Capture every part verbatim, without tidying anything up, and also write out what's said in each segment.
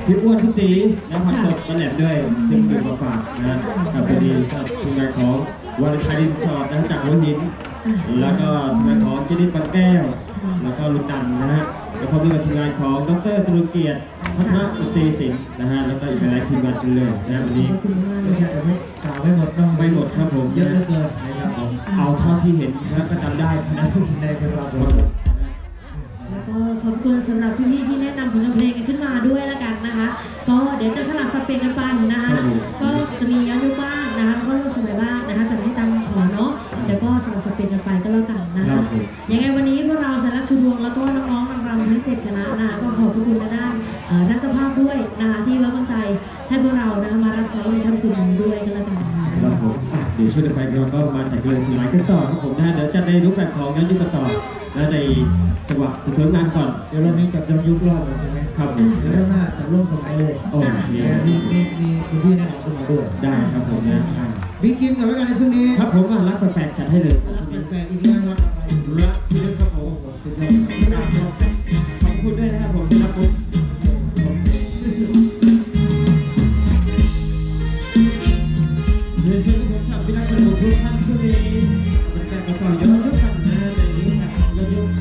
พี่อ้วนพี่ตีและผักสดมาแหลมด้วยซึ่งดื่มมาฝากนะกับพอดีกับทีมงานของวันไทยรีสอร์ทนะจากหัวหินแล้วก็ทีมงานของเจนิสปันแก้วแล้วก็ลุงดำนะฮะแล้วพร้อมด้วยทีมงานของดรตรุเกียรติพัฒน์อุตรีสินนะฮะแล้วก็อีกหลายทีมงานกันเลยนะวันนี้ไม่ใช่จะไม่กล่าวไม่หมดต้องไม่หมดครับผมเยอะเหลือเกินนะครับผมเอาเท่าที่เห็นนะก็จำได้คณะทุกในกระบวนแล้วก็ขอบคุณสำหรับพี่ๆที่แนะนำผลงานเพลงกันขึ้นมาด้วยแล้วกันนะคะก็เดี๋ยวจะสลับสเปนกันไปนะคะก็จะมีย้อนยุคบ้างนะคะแล้วก็รุ่นสมัยบ้างนะคะจะให้ตามขอเนาะเดี๋ยวก็สลับสเปนกันไปก็แล้วกันนะคะยังไงวันนี้พวกเราสารักชูดวงแล้วก็น้องๆนางรำทั้งเจ็ดคณะนะคะก็ขอบคุณด้านท่านเจ้าภาพด้วยนะคะที่ไว้วางใจให้พวกเรานะคะมารับใช้ในค่ำคืนนี้ด้วยก็แล้วกันครับผมเดี๋ยวช่วยกันไปเราก็มาจากเรื่องสลายกันต่อครับผมนะเดี๋ยวจัดในรูปแบบของย้อนยุคกันต่อและในจังหวะสวยงานก่อนเดี๋ยวเรามีจับย้อนยุครอบเลยใช่ไหมครับผมเดี๋ยวเราหน้าจับร่วมสมัยเลยโอเคมีมีมีคุณพี่แนะนำขึ้นมาด้วยได้ครับผมนะบิ๊กกินกับแล้วกันในช่วงนี้ครับผมรักแปลกๆจัดให้เลยรักแปลกๆอีกแล้วรักอะไรรักพี่ลึกครับผมสุดยอดขอบคุณด้วยนะครับผมครับผมเดี๋ยวช่วยผมทำพิธีกรรมทุกท่านช่วงนี้เป็นการประกอบย้อนยุคกันนะในยุคแบบย้อนยุค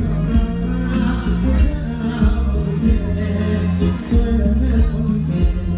ช่วยเหลือคนเก่ง